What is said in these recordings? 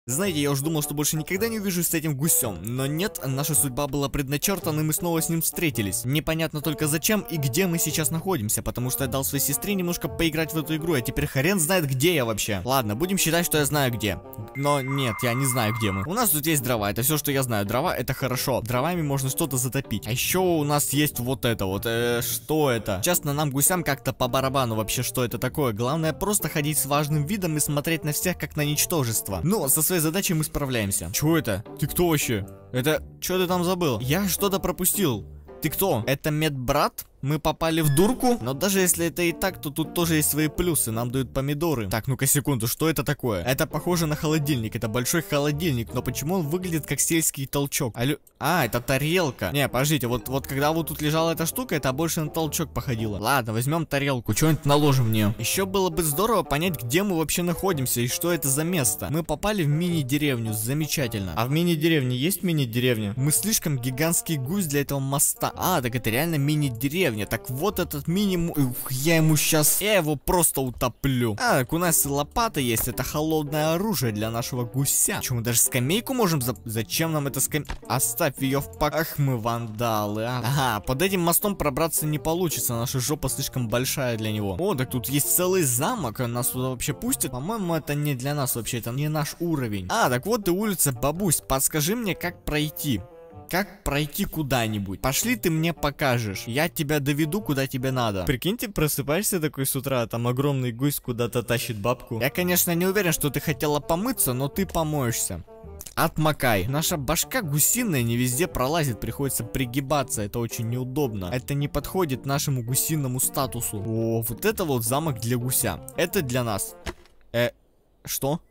Знаете, я уже думал, что больше никогда не увижусь с этим гусем, но нет, наша судьба была предначертана, и мы снова с ним встретились. Непонятно только зачем и где мы сейчас находимся, потому что я дал своей сестре немножко поиграть в эту игру, а теперь хрен знает, где я вообще. Ладно, будем считать, что я знаю где. Но нет, я не знаю, где мы. У нас тут есть дрова, это все, что я знаю. Дрова — это хорошо. Дровами можно что-то затопить. А еще у нас есть вот это вот. Что это? Честно, нам, гусям, как-то по барабану вообще, что это такое. Главное просто ходить с важным видом и смотреть на всех как на ничтожество. Но со своей задачей мы справляемся. Чего это? Ты кто вообще? Это... Что ты там забыл? Я что-то пропустил. Ты кто? Это медбрат? Мы попали в дурку? Но даже если это и так, то тут тоже есть свои плюсы. Нам дают помидоры. Так, ну-ка секунду, что это такое? Это похоже на холодильник. Это большой холодильник. Но почему он выглядит как сельский толчок? А, это тарелка. Не, подождите, вот когда вот тут лежала эта штука, это больше на толчок походило. Ладно, возьмем тарелку, что-нибудь наложим в нее. Еще было бы здорово понять, где мы вообще находимся и что это за место. Мы попали в мини-деревню, замечательно. А в мини-деревне есть мини-деревня? Мы слишком гигантский гусь для этого моста. А, так это реально мини-деревня. Так вот этот минимум... Я ему сейчас... Я его просто утоплю. А, так у нас и лопата есть. Это холодное оружие для нашего гуся. Че, мы даже скамейку можем... Зачем нам эта скамейка? Оставь ее в покое. Ах, мы вандалы, а. Ага, под этим мостом пробраться не получится. Наша жопа слишком большая для него. О, так тут есть целый замок. Нас туда вообще пустят? По-моему, это не для нас вообще. Это не наш уровень. А, так вот и улица, бабусь. Подскажи мне, как пройти. Как пройти куда-нибудь? Пошли, ты мне покажешь. Я тебя доведу, куда тебе надо. Прикиньте, просыпаешься такой с утра, там огромный гусь куда-то тащит бабку. Я, конечно, не уверен, что ты хотела помыться, но ты помоешься. Отмокай. Наша башка гусиная не везде пролазит, приходится пригибаться, это очень неудобно. Это не подходит нашему гусиному статусу. О, вот это вот замок для гуся. Это для нас. Что?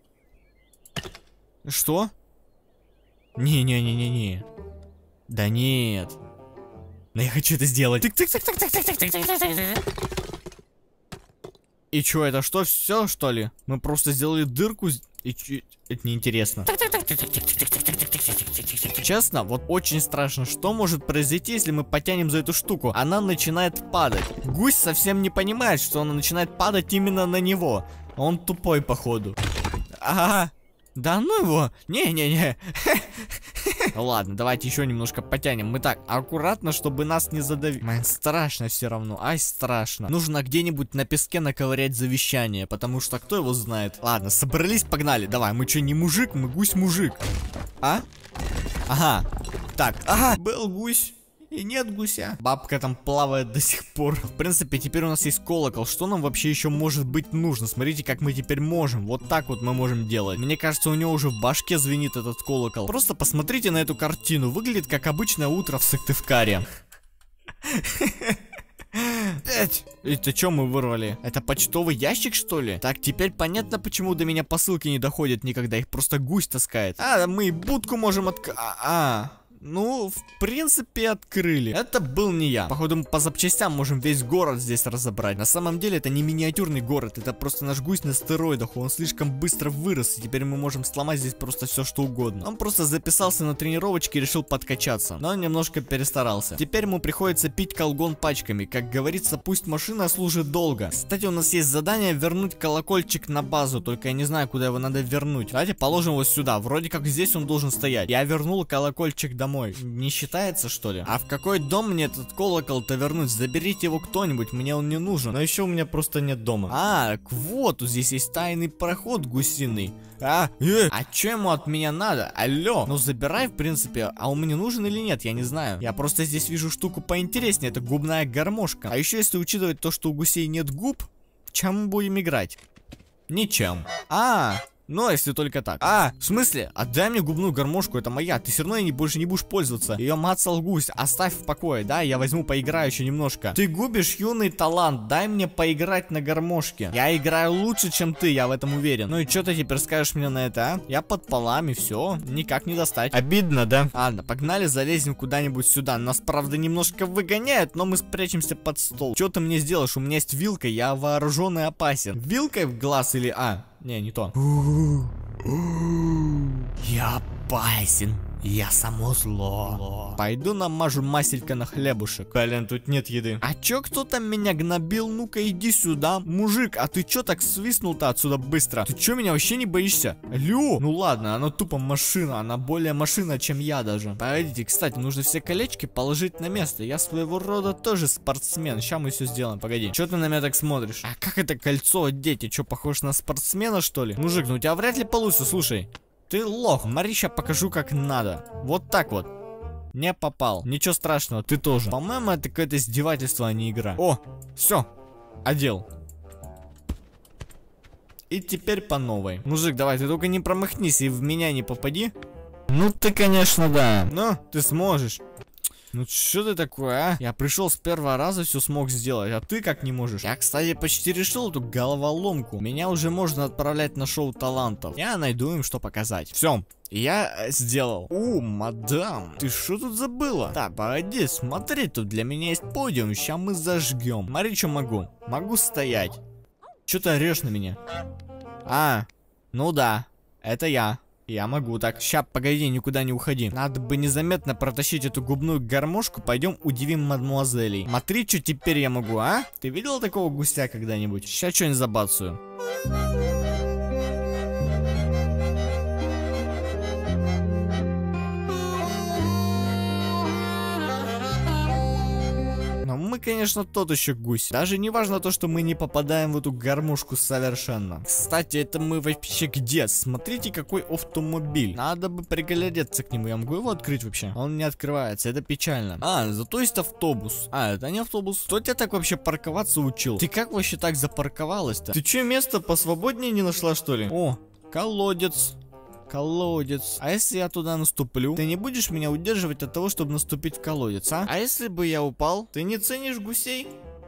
Что? Не-не-не-не-не. Да нет. Но я хочу это сделать. И чё, это что, все, что ли? Мы просто сделали дырку. И это неинтересно. Честно, вот очень страшно, что может произойти, если мы потянем за эту штуку. Она начинает падать. Гусь совсем не понимает, что она начинает падать именно на него. Он тупой, походу. Ага. Да ну его. Не-не-не. Ладно, давайте еще немножко потянем. Мы так, аккуратно, чтобы нас не задавить. Мэн, страшно все равно. Ай, страшно. Нужно где-нибудь на песке наковырять завещание, потому что кто его знает. Ладно, собрались, погнали. Давай, мы что, не мужик, мы гусь-мужик. А? Ага. Так, ага, был гусь. И нет гуся. Бабка там плавает до сих пор. В принципе, теперь у нас есть колокол. Что нам вообще еще может быть нужно? Смотрите, как мы теперь можем. Вот так вот мы можем делать. Мне кажется, у него уже в башке звенит этот колокол. Просто посмотрите на эту картину. Выглядит как обычное утро в Сыктывкаре. Это что мы вырвали? Это почтовый ящик, что ли? Так, теперь понятно, почему до меня посылки не доходят никогда. Их просто гусь таскает. А, мы и будку можем ну, в принципе, открыли. Это был не я. Походу, мы по запчастям можем весь город здесь разобрать. На самом деле, это не миниатюрный город. Это просто наш гусь на стероидах. Он слишком быстро вырос. И теперь мы можем сломать здесь просто все, что угодно. Он просто записался на тренировочки и решил подкачаться. Но он немножко перестарался. Теперь ему приходится пить колгон пачками. Как говорится, пусть машина служит долго. Кстати, у нас есть задание вернуть колокольчик на базу. Только я не знаю, куда его надо вернуть. Давайте положим его сюда. Вроде как здесь он должен стоять. Я вернул колокольчик домой. Не считается, что ли? А в какой дом мне этот колокол-то вернуть? Заберите его кто-нибудь, мне он не нужен. Но еще у меня просто нет дома. А, вот, здесь есть тайный проход гусиный. А что ему от меня надо? Алло. Ну забирай, в принципе. А он мне нужен или нет, я не знаю. Я просто здесь вижу штуку поинтереснее. Это губная гармошка. А еще если учитывать то, что у гусей нет губ, чем мы будем играть? Ничем. Ну, если только так. В смысле? Отдай мне губную гармошку, это моя. Ты все равно ей больше не будешь пользоваться. Ее мацал гусь. Оставь в покое, да? Я возьму, поиграю еще немножко. Ты губишь юный талант. Дай мне поиграть на гармошке. Я играю лучше, чем ты, я в этом уверен. Ну и что ты теперь скажешь мне на это, а? Я под полами, все. Никак не достать. Обидно, да? Ладно, погнали, залезем куда-нибудь сюда. Нас, правда, немножко выгоняют, но мы спрячемся под стол. Что ты мне сделаешь? У меня есть вилка, я вооружен и опасен. Вилкой в глаз или... Не то. Я опасен. Я само зло. Пойду намажу маселька на хлебушек. Блин, тут нет еды. А чё кто там меня гнобил? Ну-ка иди сюда. Мужик, а ты чё так свистнул-то отсюда быстро? Ты чё, меня вообще не боишься? Алло? Ну ладно, она тупо машина. Она более машина, чем я даже. Погодите, кстати, нужно все колечки положить на место. Я своего рода тоже спортсмен. Сейчас мы все сделаем. Погоди. Чё ты на меня так смотришь? А как это кольцо одеть? Ты чё, похож на спортсмена, что ли? Мужик, ну у тебя вряд ли получится, слушай. Ты лох, смотри, сейчас покажу, как надо. Вот так вот. Не попал. Ничего страшного, ты тоже. По-моему, это какое-то издевательство, а не игра. О, все, одел. И теперь по новой. Мужик, давай, ты только не промахнись и в меня не попади. Ну ты, конечно, да. Ну, ты сможешь. Ну что ты такое, а? Я пришел с первого раза, все смог сделать, а ты как не можешь? Я, кстати, почти решил эту головоломку. Меня уже можно отправлять на шоу талантов. Я найду им что показать. Все, я сделал. О, мадам, ты что тут забыла? Так, погоди, смотри, тут для меня есть подиум, сейчас мы зажгем. Смотри, что могу. Могу стоять. Что ты орешь на меня? А, ну да, это я. Я могу так. Ща, погоди, никуда не уходи. Надо бы незаметно протащить эту губную гармошку. Пойдем удивим мадмуазелей. Смотри, что теперь я могу, а? Ты видела такого гуся когда-нибудь? Ща что-нибудь забацаю. Мы, конечно, тот еще гусь. Даже не важно то, что мы не попадаем в эту гармошку совершенно. Кстати, это мы вообще где? Смотрите, какой автомобиль. Надо бы приглядеться к нему. Я могу его открыть вообще? Он не открывается, это печально. А, зато есть автобус. А, это не автобус. Кто тебя так вообще парковаться учил? Ты как вообще так запарковалась-то? Ты че, место посвободнее не нашла, что ли? О, колодец. Колодец. А если я туда наступлю, ты не будешь меня удерживать от того, чтобы наступить в колодец, а? А если бы я упал? Ты не ценишь гусей?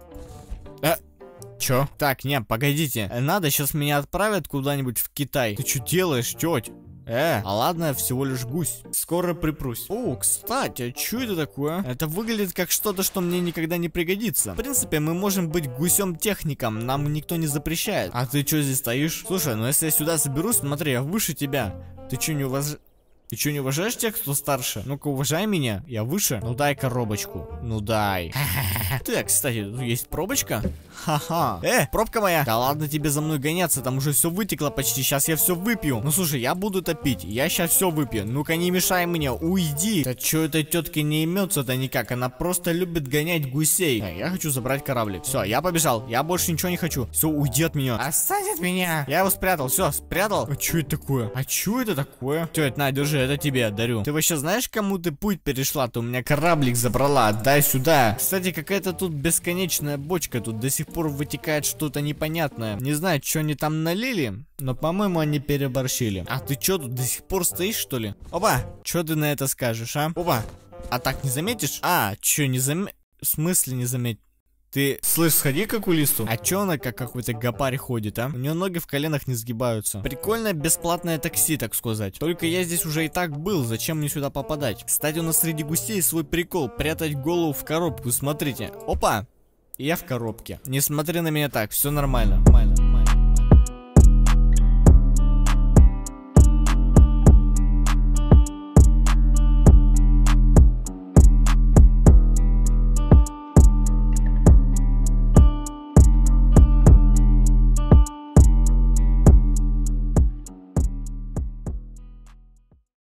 Чё? Так, не, погодите. Надо, сейчас меня отправят куда-нибудь в Китай. Ты что делаешь, тёть? А ладно, я всего лишь гусь. Скоро припрусь. О, кстати, а что это такое? Это выглядит как что-то, что мне никогда не пригодится. В принципе, мы можем быть гусем-техником, нам никто не запрещает. А ты что здесь стоишь? Слушай, ну если я сюда соберусь, смотри, я выше тебя. Ты что, не уважаешь? Ты что, не уважаешь тех, кто старше? Ну-ка, уважай меня, я выше. Ну дай коробочку. Ну дай. Так, кстати, тут есть пробочка. Ха-ха. Пробка моя. Да ладно тебе за мной гоняться, там уже все вытекло почти. Сейчас я все выпью. Ну слушай, я буду топить. Я сейчас все выпью. Ну-ка, не мешай мне, уйди. Да что этой тетке не имется-то никак? Она просто любит гонять гусей. Я хочу забрать кораблик. Все, я побежал. Я больше ничего не хочу. Все, уйди от меня. Отстань от меня. Я его спрятал. Все, спрятал. А что это такое? А что это такое? Тетя, на, держи, это тебе дарю. Ты вообще знаешь, кому ты путь перешла? Ты у меня кораблик забрала. Отдай сюда. Кстати, какая-то тут бесконечная бочка. Тут до сих пор вытекает что-то непонятное. Не знаю, что они там налили, но, по-моему, они переборщили. А ты что, тут до сих пор стоишь, что ли? Опа! Что ты на это скажешь, а? Опа! А так не заметишь? А, что, не заметишь? В смысле не заметишь? Ты, слышь, сходи к окулисту. А чё она как какой-то гопарь ходит, а? У нее ноги в коленах не сгибаются. Прикольное бесплатное такси, так сказать. Только я здесь уже и так был, зачем мне сюда попадать? Кстати, у нас среди гусей свой прикол. Прятать голову в коробку, смотрите. Опа! И я в коробке. Не смотри на меня так, все нормально.